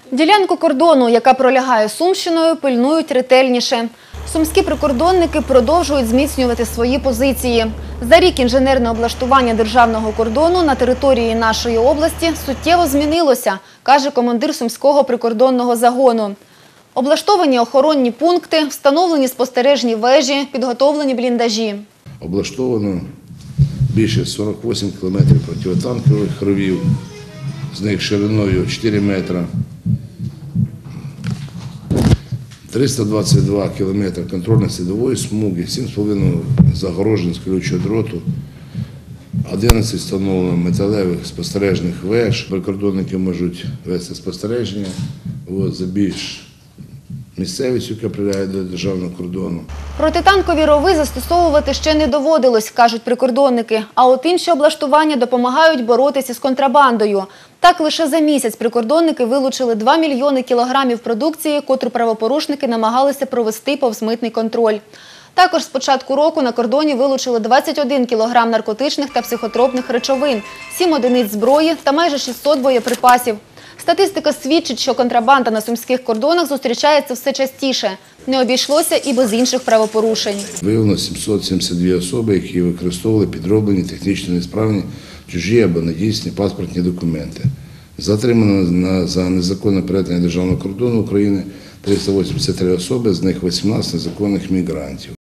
Ділянку кордону, яка пролягає Сумщиною, пильнують ретельніше. Сумські прикордонники продовжують зміцнювати свої позиції. За рік інженерне облаштування державного кордону на території нашої області суттєво змінилося, каже командир Сумського прикордонного загону. Облаштовані охоронні пункти, встановлені спостережні вежі, підготовлені бліндажі. Облаштовано більше 48 кілометрів протитанкових ровів, з них шириною 4 метри. 322 кілометри контрольно-слідової смуги, 7,5 загорожень з колючого дроту, 11 встановлено металевих спостережних веж. Прикордонники можуть вести спостереження за більш місцевістю, яка прилягає до державного кордону. Протитанкові рови застосовувати ще не доводилось, кажуть прикордонники. А от інші облаштування допомагають боротися з контрабандою. Так, лише за місяць прикордонники вилучили 2 мільйони кілограмів продукції, котру правопорушники намагалися провести повз митний контроль. Також з початку року на кордоні вилучили 21 кілограм наркотичних та психотропних речовин, 7 одиниць зброї та майже 600 боєприпасів. Статистика свідчить, що контрабанда на сумських кордонах зустрічається все частіше. Не обійшлося і без інших правопорушень. Виявлено 772 особи, які використовували підроблені, технічно несправні, чужі або недійсні паспортні документи. Затримано за незаконне перетнення державного кордону України 383 особи, з них 18 незаконних мігрантів.